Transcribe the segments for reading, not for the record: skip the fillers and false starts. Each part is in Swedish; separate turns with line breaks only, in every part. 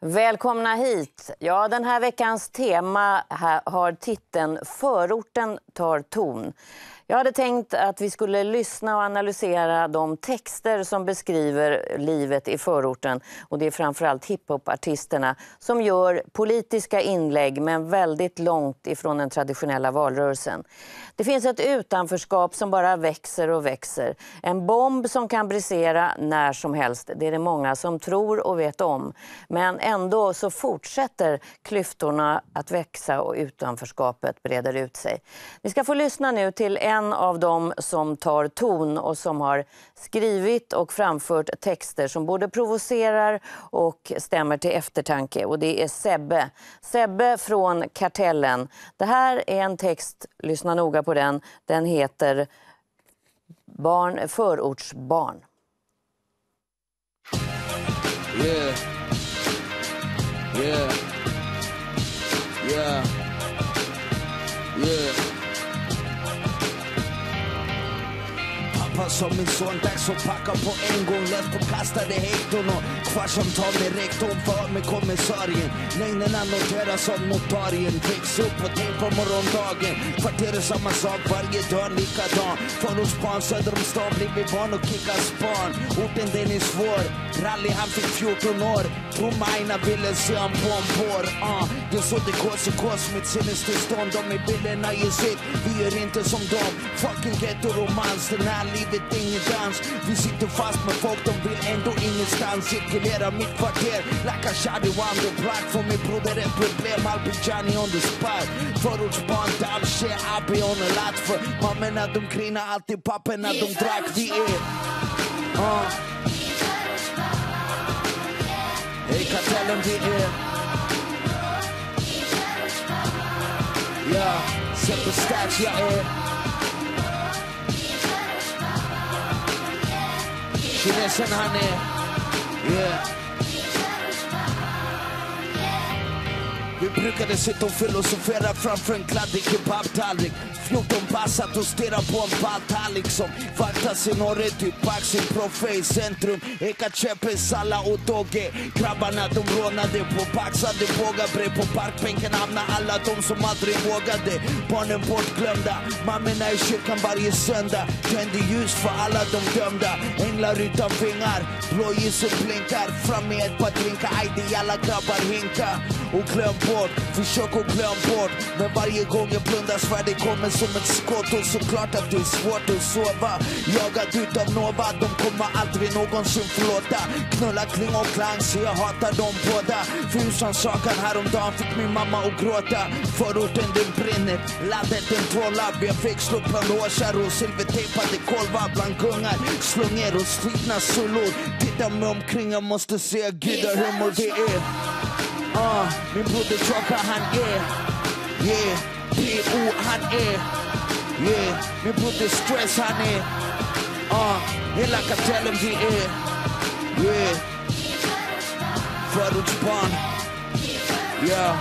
Välkomna hit. Ja, den här veckans tema har titeln Förorten tar ton. Jag hade tänkt att vi skulle lyssna och analysera de texter som beskriver livet i förorten. Och det är framförallt hiphopartisterna som gör politiska inlägg men väldigt långt ifrån den traditionella valrörelsen. Det finns ett utanförskap som bara växer och växer. En bomb som kan brisera när som helst. Det är det många som tror och vet om. Men ändå så fortsätter klyftorna att växa och utanförskapet breder ut sig. Vi ska få lyssna nu till en av dem som tar ton och som har skrivit och framfört texter som både provocerar och stämmer till eftertanke. Och det är Sebbe. Sebbe från Kartellen. Det här är en text, lyssna noga på den. Den heter Förortsbarn.
Yeah. Yeah. Yeah. Yeah. Pappa som min son, dags att packa på en gång. Lätt på kastade hekton och kvarsom tar med rektorn för med kommissarien. Längderna noteras av notarien. Väx upp och tänk på morgondagen. Kvarterar samma sak varje dag likadan. Förortsbarn söder om stan blir vi barn och kickar span. Orten den är svår. Rally han fick 14 år. Tror Maina ville se han på en bår. Det är så det går så kors mitt sinnestillstånd. De i bilderna ger sitt. Vi gör inte som dem. Fucking ghetto-romans. Den här livet är ingen dans. Vi sitter fast med folk, de vill ändå ingenstans. Cirkulera mitt kvarter, like a shady one the block. För min broder är problem, I'll be Johnny on the spot. Förortsbarn, damn shit, I'll be on a lot. För mammorna de grinar alltid, papporna de drack. Vi är Hej Kartellen, vi är Ja, Sebbe Stax, jag är Kinesen han är Yeah. Vi brukade sitta och filosofera framför en kladdig kebabtallrik. 14 passat och stirra på en balltallrik som vaktar sin orre typ Baxin Proffe i centrum. Eka Chepe, Salla och Dogge. Grabbarna de rånade på baxade bågabrev. På parkbänken hamnar alla de som aldrig vågade. Barnen bortglömda, mammorna i kyrkan varje söndag. Tände ljus för alla de dömda. Änglar utan vingar, blåljusen blinkar. Fram med ett par drinkar, ajde alla grabbar hinka. Och glöm bort, försök och glöm bort. Men varje gång jag blundar svärd kommer som ett skott. Och såklart att det är svårt att sova. Jagad utav Nova, de kommer aldrig någonsin förlåta. Knulla kling och klang, så jag hatar dem båda. För husrannsakan häromdagen fick min mamma att gråta. Förorten den brinner, laddet den trollar. Vi fick slå bland åsar och silvertejpade kolvar. Bland gungar, slungor och slitna sulor. Titta mig omkring, jag måste säga gudahumor vi är. Min broder Tjocka han är Yeah, P.O. han är Yeah, min broder Stress han är hela Kartellen vi är Yeah, förortsbarn Yeah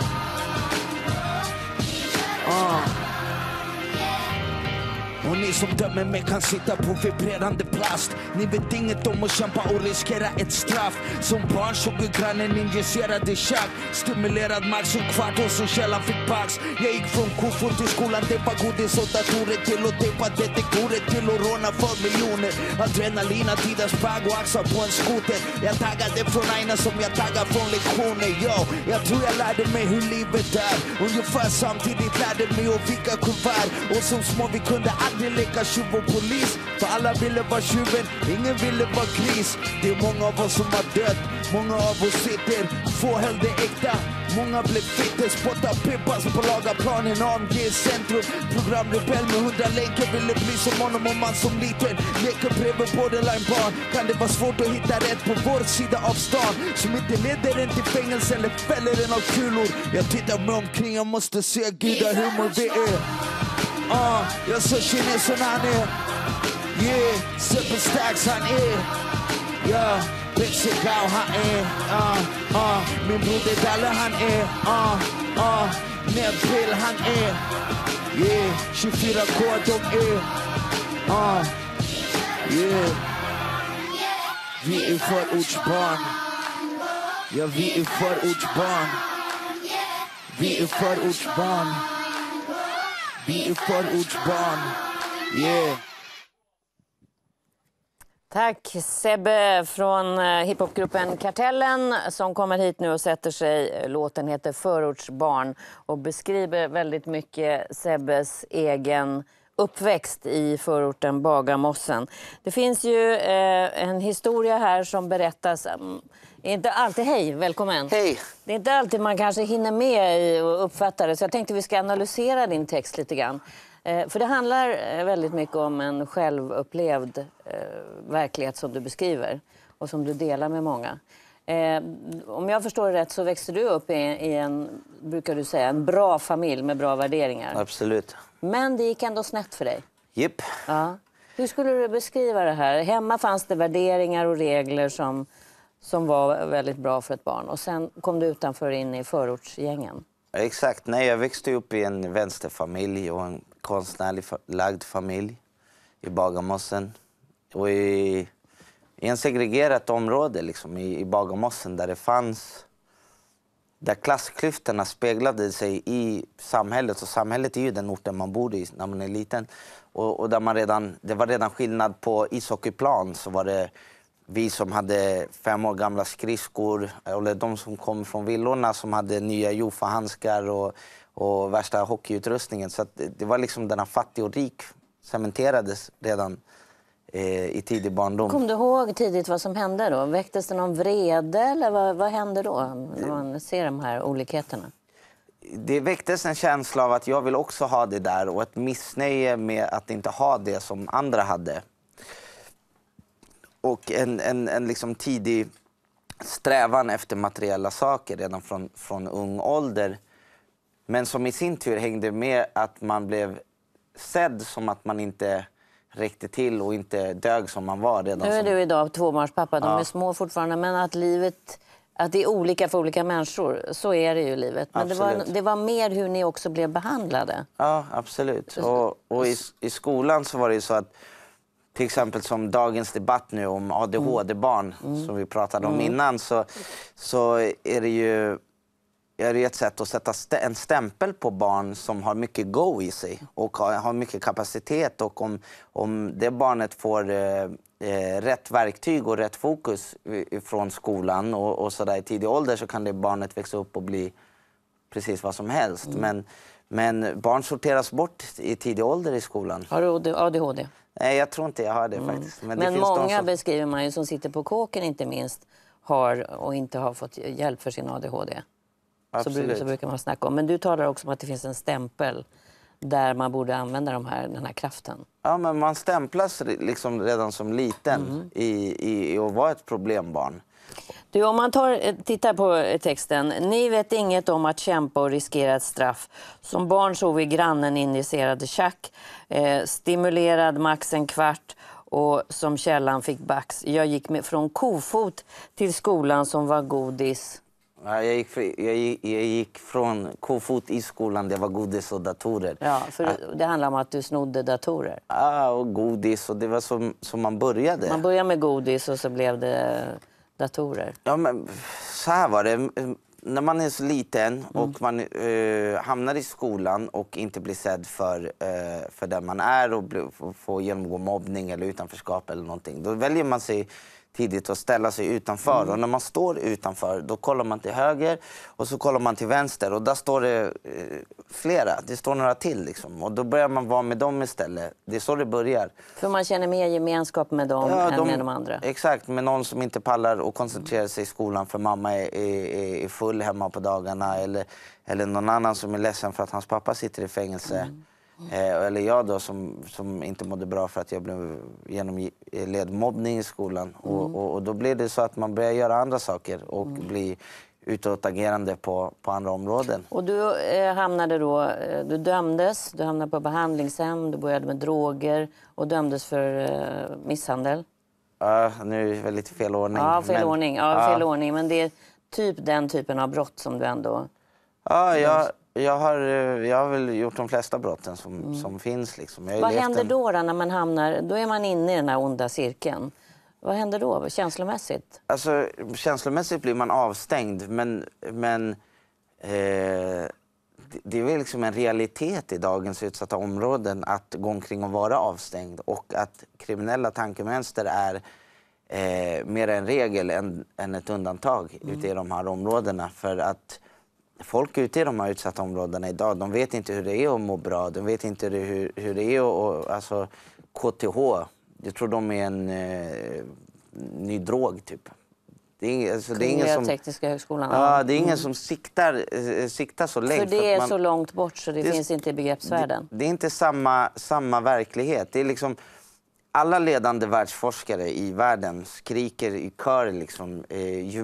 Och ni som dömer mig kan sitta på vibrerande plast. Ni vet inget om att kämpa och riskera ett straff. Som barn såg grannen injicerade tjack. Stimulerad max och kvart och så källan fick bax. Jag gick från kofot till skolan, tejpa godis och datorer till och tejpa detektorer till och råna för miljoner. Adrenalin, Adidas bag och axar på en skoter. Jag taggade från Aina som jag taggar från lektioner. Jag tror jag lärde mig hur livet är. Ungefär samtidigt lärde mig att vika kuvert. Och som små vi kunde aldrig leka tjuv och polis. För alla ville vara tjuven, ingen ville vara gris. Det är många av oss som har dött, många av oss sitter. Få höll det äkta, många blev fitter. Spotta pippas på lagarplanen, AMG i centrum. Programrebell med 100 länkar, ville bli som honom och man som liten. Leker bredvid borderline-barn, kan det vara svårt att hitta rätt på vår sida av stan. Som inte leder den till fängelse eller fäller den av kulor. Jag tittar mig omkring, jag måste se gudahumor vi är. Jag så kinesen han är Yeah, Sebbe Stax han är Yeah, Betsy Gau han är min broder Dalle han är Neville han är Yeah, 24K de är Yeah, vi är förortsbarn Ja, vi är förortsbarn. Vi är förortsbarn. Vi är förortsbarn. Yeah.
Tack Sebbe från hiphopgruppen Kartellen som kommer hit nu och sätter sig. Låten heter Förortsbarn och beskriver väldigt mycket Sebbes egen uppväxt i förorten Bagarmossen. Det finns ju en historia här som berättas. Inte alltid, hej, välkommen.
Hej.
Det är inte alltid man kanske hinner med i och uppfatta det, så jag tänkte vi ska analysera din text lite grann. För det handlar väldigt mycket om en självupplevd verklighet som du beskriver och som du delar med många. Om jag förstår det rätt så växte du upp i en, brukar du säga, en bra familj med bra värderingar.
Absolut.
Men det gick ändå snett för dig.
Jipp.
Ja. Hur skulle du beskriva det här? Hemma fanns det värderingar och regler som var väldigt bra för ett barn. Och sen kom du utanför in i förortsgängen.
Exakt. Nej, jag växte upp i en vänsterfamilj och en konstnärligt lagd familj i Bagarmossen. Och i en segregerat område liksom, i Bagarmossen där det fanns... Där klassklyftorna speglade sig i samhället. Och samhället är ju den orten man bor i när man är liten. Och där det var redan skillnad på ishockeyplan. Så var det vi som hade 5 år gamla skridskor. Eller de som kom från villorna som hade nya Jofa-handskar och värsta hockeyutrustningen. Så att det var liksom den här fattig och rik cementerades redan i tidig barndom.
Kom du ihåg tidigt vad som hände då? Väcktes det någon vrede eller vad hände då när man ser de här olikheterna?
Det väcktes en känsla av att jag vill också ha det där och ett missnöje med att inte ha det som andra hade. Och en liksom tidig strävan efter materiella saker redan från ung ålder. Men som i sin tur hängde med att man blev sedd som att man inte räckte till och inte dög som man var redan.
Nu är du idag tvåbarnspappa, de är små fortfarande, men att livet, att det är olika för olika människor, så är det ju i livet. Men det var mer hur ni också blev behandlade.
Ja, absolut. Och i skolan så var det ju så att till exempel som dagens debatt nu om ADHD-barn som vi pratade om innan så är det ju ett sätt att sätta en stämpel på barn som har mycket go i sig och har mycket kapacitet. Och om det barnet får rätt verktyg och rätt fokus från skolan och så där i tidig ålder så kan det barnet växa upp och bli precis vad som helst. Men barn sorteras bort i tidig ålder i skolan.
Har du ADHD?
Nej, jag tror inte jag har det faktiskt. Men det finns
många beskriver man ju som sitter på kåken inte minst har och inte har fått hjälp för sin ADHD. Så brukar man snacka om. Men du talar också om att det finns en stämpel där man borde använda den här kraften. Ja,
men man stämplas liksom redan som liten i att vara ett problembarn.
Du, om man tittar på texten. Ni vet inget om att kämpa och riskera ett straff. Som barn såg vi grannen injicerade tjack. Stimulerad max en kvart. Och som källan fick bax. Jag gick från kofot till skolan som var godis.
Ja, jag gick från kofot i skolan, det var godis och datorer.
Ja, för det handlar om att du snodde datorer.
Ja, och godis och det var som man började.
Man började med godis och så blev det datorer.
Ja, men så här var det. När man är så liten och man hamnar i skolan och inte blir sedd för den man är och får genomgå mobbning eller utanförskap eller någonting. Då väljer man sig tidigt att ställa sig utanför. Och när man står utanför, då kollar man till höger och så kollar man till vänster. Och där står det flera, det står några till liksom. Och då börjar man vara med dem istället. Det är så det börjar.
För man känner mer gemenskap med dem än med de andra.
Exakt, med någon som inte pallar och koncentrerar sig i skolan för mamma är full hemma på dagarna. Eller någon annan som är ledsen för att hans pappa sitter i fängelse. Eller jag då som inte mådde bra för att jag led mobbning i skolan. Och då blir det så att man börjar göra andra saker och bli utåtagerande på andra områden. Och du
hamnade då, du hamnade på behandlingshem, du började med droger och dömdes för misshandel.
Ja, nu är det väl lite fel ordning.
Ja, fel ordning. Men det är typ den typen av brott som du ändå...
Ja, jag har väl gjort de flesta brotten som finns. Liksom.
Vad händer då när man hamnar... Då är man inne i den här onda cirkeln. Vad händer då känslomässigt?
Alltså, känslomässigt blir man avstängd, men det är väl liksom en realitet i dagens utsatta områden att gå omkring och vara avstängd, och att kriminella tankemönster är mer en regel än ett undantag ute i de här områdena. För att folk ute i de här utsatta områdena idag, de vet inte hur det är att må bra, de vet inte hur det är att, alltså KTH, jag tror de är en ny drog typ. Det är ingen som,
Tekniska högskolan.
Ja, det är ingen som siktar så länge.
För det är så långt bort så det finns inte i begreppsvärlden.
Det är inte samma verklighet. Det är liksom, alla ledande världsforskare i världen skriker i kör liksom, ju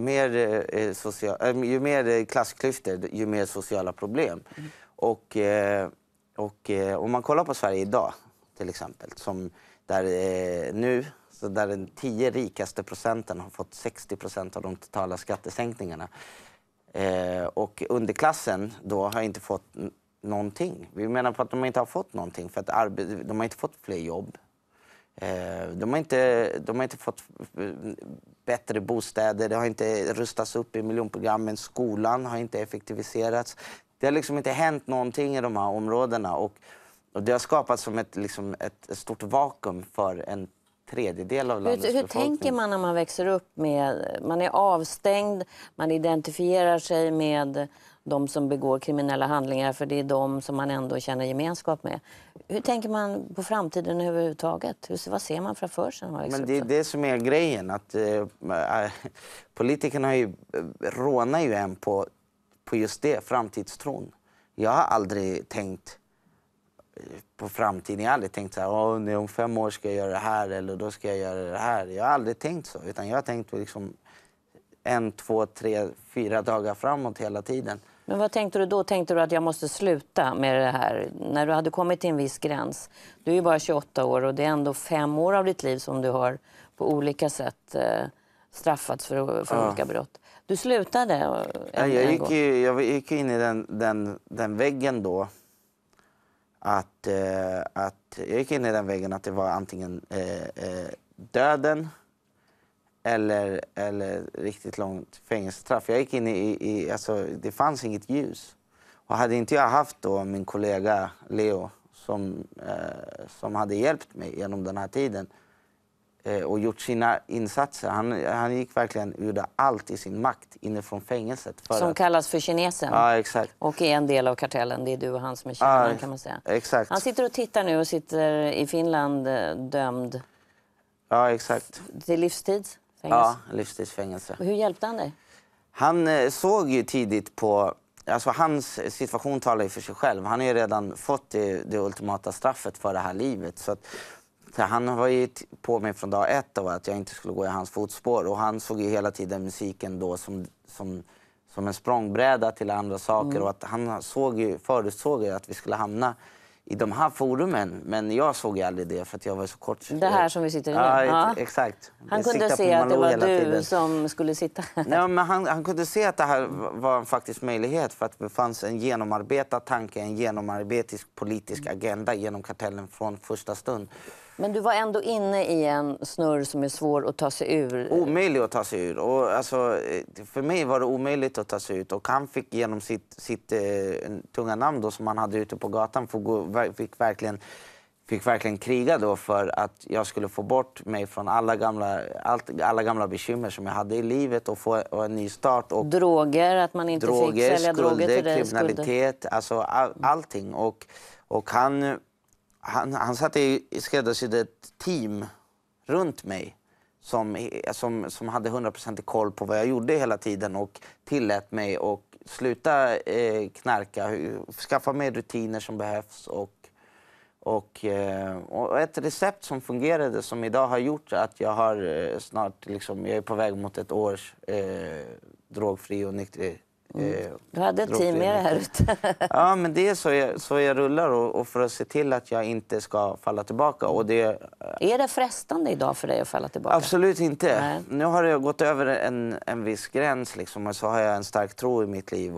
mer klassklyftor, ju mer sociala problem. Och om man kollar på Sverige idag till exempel, som där nu, så där den 10 rikaste procenten har fått 60% av de totala skattesänkningarna. Och underklassen då har inte fått någonting. Vi menar på att de inte har fått någonting för att de har inte fått fler jobb. De har inte fått bättre bostäder, det har inte rustats upp i miljonprogrammen, skolan har inte effektiviserats. Det har liksom inte hänt någonting i de här områdena, och det har skapats som ett stort vakuum för en tredjedel av landets befolkning.
Hur tänker man när man växer upp med, man är avstängd, man identifierar sig med de som begår kriminella handlingar för det är de som man ändå känner gemenskap med. Hur tänker man på framtiden överhuvudtaget? Vad ser man framför sig?
Men det är det som är grejen, att politikerna rånar ju en på just det, framtidstron. Jag har aldrig tänkt på framtiden. Jag har aldrig tänkt så här, om 5 år ska jag göra det här eller då ska jag göra det här. Jag har aldrig tänkt så, utan jag har tänkt liksom 1, 2, 3, 4 dagar framåt hela tiden.
Men vad tänkte du då? Tänkte du att jag måste sluta med det här? När du hade kommit till en viss gräns. Du är ju bara 28 år och det är ändå 5 år av ditt liv som du har på olika sätt straffats för olika brott. Du slutade
jag gick in i den väggen då. Att jag gick in i den väggen att det var antingen döden eller riktigt långt fängelsestraff. Jag gick in i alltså det fanns inget ljus. Och hade inte jag haft då min kollega Leo som hade hjälpt mig genom den här tiden och gjort sina insatser. Han gick verkligen ur allt i sin makt inifrån fängelset.
Som kallas för kinesen.
Ja, exakt.
Och är en del av kartellen. Det är du och han som är kärnan, kan man säga.
Exakt.
Han sitter och tittar nu och sitter i Finland dömd.
Ja, exakt.
Till livstidsfängelse.
Ja, livstidsfängelse.
Och hur hjälpte han dig?
Han såg ju tidigt på... Alltså hans situation talar ju för sig själv. Han har ju redan fått det ultimata straffet för det här livet. Så han var ju på mig från dag 1 av att jag inte skulle gå i hans fotspår. Och han såg ju hela tiden musiken då som en språngbräda till andra saker. Och att han förutsåg ju att vi skulle hamna i de här forumen. Men jag såg ju aldrig det för att jag var så kort.
Det här som vi sitter i nu?
Ja, exakt.
Han kunde se att det var du som skulle sitta.
Nej, men han kunde se att det här var en faktisk möjlighet för att det fanns en genomarbetad tanke, en genomarbetad politisk agenda genom kartellen från första stund.
Men du var ändå inne i en snurr som är svår att ta sig ur.
Omöjlig att ta sig ur. Och alltså, för mig var det omöjligt att ta sig ut. Och han fick genom sitt tunga namn då, som han hade ute på gatan fick verkligen kriga då för att jag skulle få bort mig från alla gamla bekymmer som jag hade i livet och få en ny start. Och
droger, att man inte fick sälja droger till dig.
Kriminalitet, alltså allting. Och han satte i skräddarsydde ett team runt mig som hade 100% koll på vad jag gjorde hela tiden och tillät mig att sluta knarka, skaffa mig rutiner som behövs och ett recept som fungerade som idag har gjort att jag har snart jag är på väg mot ett års drogfri och nykter.
Du hade ett team med det här ute.
Ja, men det är så jag rullar och för att se till att jag inte ska falla tillbaka. Och
är det frestande idag för dig att falla tillbaka?
Absolut inte.
Nej.
Nu har jag gått över en viss gräns och så har jag en stark tro i mitt liv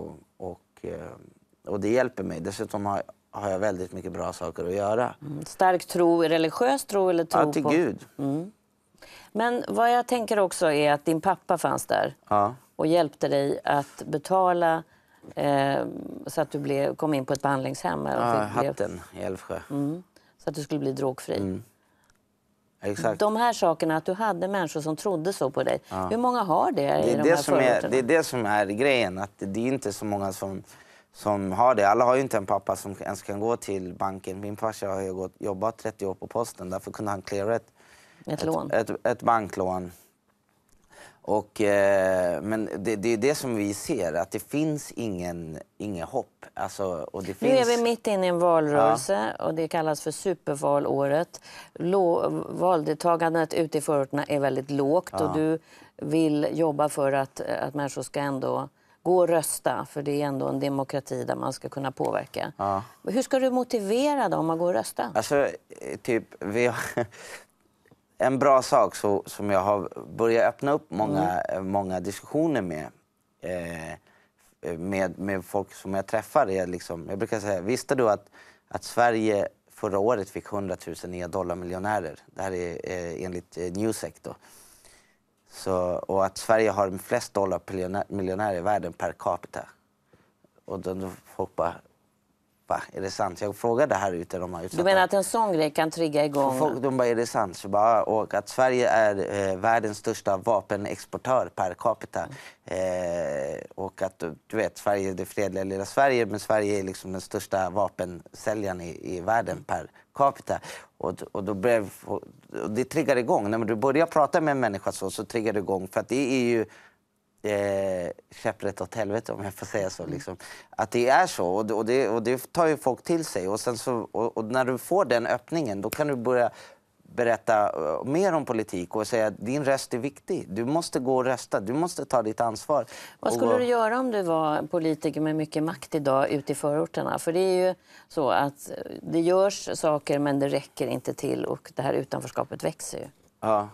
och det hjälper mig. Dessutom har jag väldigt mycket bra saker att göra.
Stark tro, religiös tro eller tro
till
på?
Gud.
Men vad jag tänker också är att din pappa fanns där och hjälpte dig att betala så att du kom in på ett behandlingshem.
Hatten i Älvsjö.
Så att du skulle bli drogfri.
Exakt.
De här sakerna, att du hade människor som trodde så på dig. Hur många har det i de här förorterna?
Det är det som är grejen. Att det är inte så många som har det. Alla har ju inte en pappa som ens kan gå till banken. Min farsa har ju jobbat 30 år på posten. Därför kunde han cleara ett banklån. Men det är det som vi ser, att det finns ingen hopp. Alltså, och det finns...
Nu är vi mitt inne i en valrörelse och det kallas för supervalåret. Valdeltagandet ute i förorterna är väldigt lågt och du vill jobba för att människor ska ändå gå och rösta, för det är ändå en demokrati där man ska kunna påverka. Hur ska du motivera dem att gå och rösta?
Alltså, en bra sak som jag har börjat öppna upp många diskussioner med folk som jag träffar är liksom, jag brukar säga, visste du att Sverige förra året fick 100 000 nya dollarmiljonärer? Det här är enligt Newsec då. Och att Sverige har flest dollarmiljonärer i världen per capita. Och då folk bara, va, är det sant? Jag frågade här ute.
Du menar att en sån grej kan trigga igång?
Folk, de bara, är det sant? Så bara, och att Sverige är världens största vapenexportör per capita. Och att du vet, Sverige är det fredliga lilla Sverige, men Sverige är liksom den största vapensäljaren i världen per capita. Och då det triggar igång. När du börjar prata med en människa så triggar det igång. För att det är ju käpprätt åt helvete, om jag får säga så. Liksom. Att det är så, och det tar ju folk till sig. Och, sen och när du får den öppningen, då kan du börja berätta mer om politik och säga att din röst är viktig. Du måste gå och rösta, du måste ta ditt ansvar.
Vad skulle du göra om du var politiker med mycket makt idag ute i förorterna? För det är ju så att det görs saker, men det räcker inte till och det här utanförskapet växer ju.
Ja,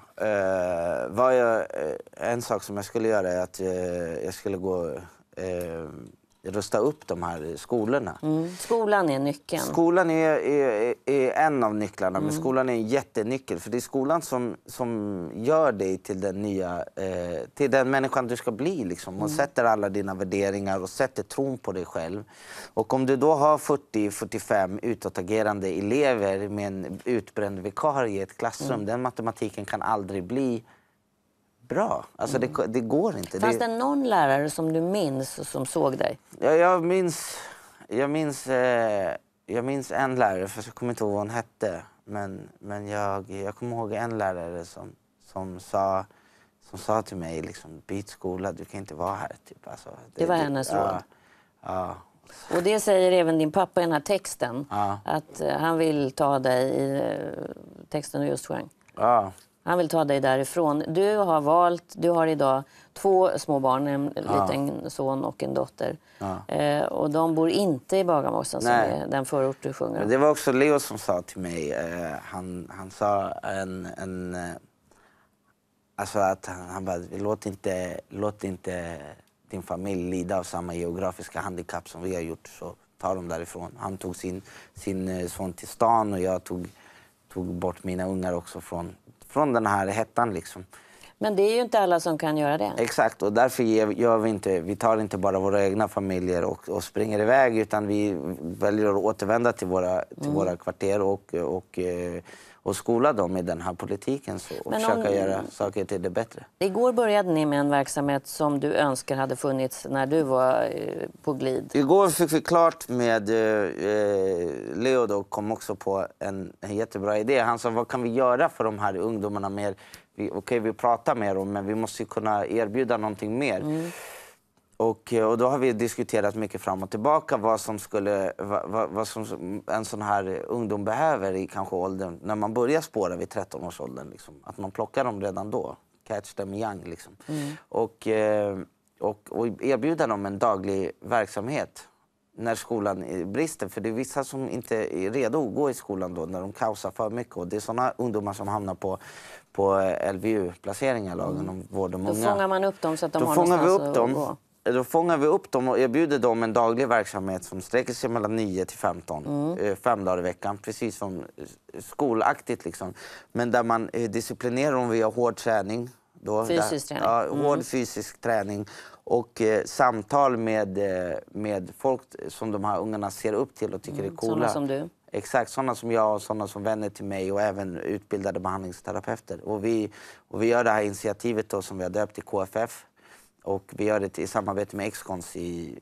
en sak som jag skulle göra är att jag skulle gå rusta upp de här skolorna.
Skolan är nyckeln.
Skolan är en av nycklarna, men skolan är en jättenyckel. För det är skolan som gör dig till den nya, till den människan du ska bli. Liksom, och sätter alla dina värderingar och sätter tron på dig själv. Och om du då har 40-45 utåtagerande elever med en utbränd vikarie i ett klassrum, den matematiken kan aldrig bli bra. Alltså det går inte.
Fanns det någon lärare som du minns som såg dig?
Ja, jag minns en lärare, för jag kommer inte ihåg vad hon hette. Men jag kommer ihåg en lärare som sa till mig liksom, byt skola, du kan inte vara här. Typ. Alltså,
det var hennes råd.
Ja.
Och det säger även din pappa i den här texten. Att han vill ta dig i texten du just sjöng.
Ja.
Han vill ta dig därifrån. Du har idag 2 små barn, en liten son och en dotter. Och de bor inte i Bagarmossen, som är den förort du sjunger om.
Det var också Leo som sa till mig, han sa alltså att han bara, låt inte din familj lida av samma geografiska handikapp som vi har gjort, så ta dem därifrån. Han tog sin son till stan och jag tog bort mina ungar också från den här hettan liksom.
Men det är ju inte alla som kan göra det.
Exakt, och därför vi tar inte bara våra egna familjer och springer iväg, utan vi väljer att återvända till våra kvarter och skola dem i den här politiken och försöka göra saker till det bättre.
Igår började ni med en verksamhet som du önskar hade funnits när du var på glid.
Igår fick vi klart med Leo då, kom också på en jättebra idé. Han sa, vad kan vi göra för de här ungdomarna mer? Vi pratar med dem, men vi måste ju kunna erbjuda någonting mer. Och då har vi diskuterat mycket fram och tillbaka vad som en sån här ungdom behöver i kanske åldern, när man börjar spåra vid 13-årsåldern. Liksom. Att man plockar dem redan då, catch them young. Liksom. Och erbjuda dem en daglig verksamhet när skolan brister. För det är vissa som inte är redo att gå i skolan då, när de kaosar för mycket. Och det är såna ungdomar som hamnar på LVU-placeringar, lagen om vård om unga.
Då fångar man upp dem så att de
då
har
fångar vi
någonstans
upp dem.
att gå.
Då fångar vi upp dem och erbjuder dem en daglig verksamhet som sträcker sig mellan 9 till 15, 5 dagar i veckan, precis som skolaktigt liksom. Men där man disciplinerar dem via hård träning.
Fysisk träning.
Ja, hård fysisk träning och samtal med folk som de här ungarna ser upp till och tycker är coola.
Sådana som du.
Exakt, sådana som jag och sådana som vänner till mig och även utbildade behandlingsterapeuter. Och vi gör det här initiativet då, som vi har döpt till KFF. Och vi gör det i samarbete med Excons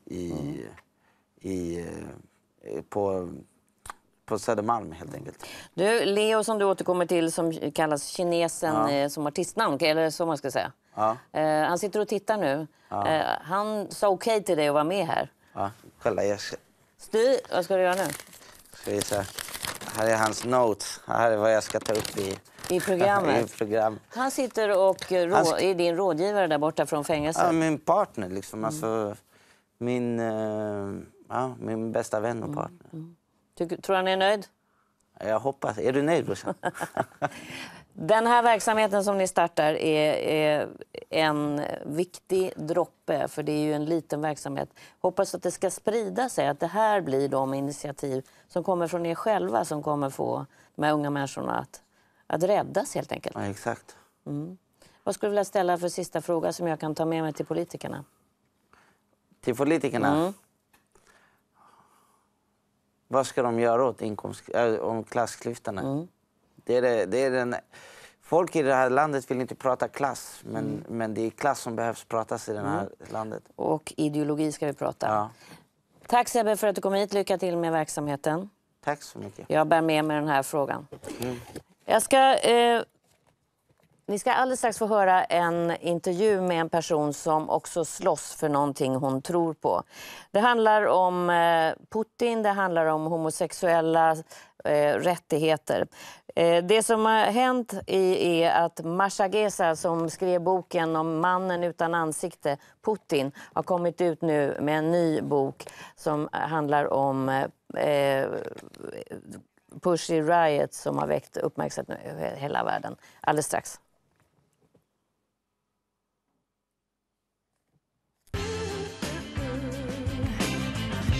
på Södermalm helt enkelt.
Du, Leo som du återkommer till som kallas kinesen som artistnamn, eller så man ska säga.
Ja.
Han sitter och tittar nu. Han sa okej till dig att vara med här.
Ja, kolla jag ska...
Styr, vad ska du göra nu?
Ska vi se. Här är hans notes. Här är vad jag ska ta upp
I programmet?
i program.
Han sitter och är din rådgivare där borta från fängelset?
Ja, min partner liksom. Alltså, min bästa vän och partner.
Tror han är nöjd?
Jag hoppas. Är du nöjd, brorsan?
Den här verksamheten som ni startar är en viktig droppe, för det är ju en liten verksamhet. Hoppas att det ska sprida sig, att det här blir de initiativ som kommer från er själva som kommer få de här unga människorna att räddas helt enkelt.
Ja, exakt.
Vad skulle du vilja ställa för sista fråga som jag kan ta med mig till politikerna?
Till politikerna? Vad ska de göra åt om klassklyftorna? Det är den... Folk i det här landet vill inte prata klass, men det är klass som behövs pratas i det här landet.
Och ideologi ska vi prata.
Ja.
Tack Sebbe för att du kom hit. Lycka till med verksamheten.
Tack så mycket.
Jag bär med mig den här frågan. Ni ska alldeles strax få höra en intervju med en person som också slåss för någonting hon tror på. Det handlar om Putin, det handlar om homosexuella rättigheter. Det som har hänt är att Masha Geza, som skrev boken om mannen utan ansikte, Putin, har kommit ut nu med en ny bok som handlar om Pussy Riot som har väckt uppmärksamhet över hela världen. Alldeles strax.